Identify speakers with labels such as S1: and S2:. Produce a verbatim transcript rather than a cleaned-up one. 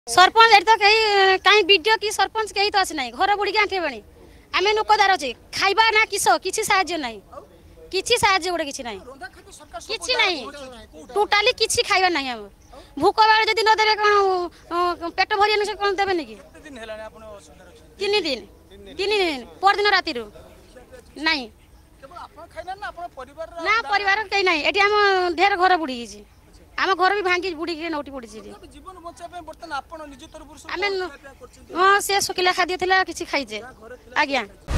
S1: Sarpanch eight तो कहीं कहीं वीडियो की सरपंच कहीं तो आसी ना घर बुड़ी आंठे बणी आम नोकदार अच्छे खाइबा ना किस किसी साहाଯ୍य ना किसी साहाଯ୍य गोटे किसी ना किसी ना टोटाली किसी खाइबा ना हम भूक बेले जब न देवे कौन पेट भरी कौन देवे कि तीन दिन तीन दिन पर दिन राति नहीं ना परिवार कहीं ना ये आम ढेर घर बुड़ी आम घर भी भांगी बुड़ी नौटी पड़ी आम हाँ से शुखिला खाद्य किसी खाइजे आज्ञा।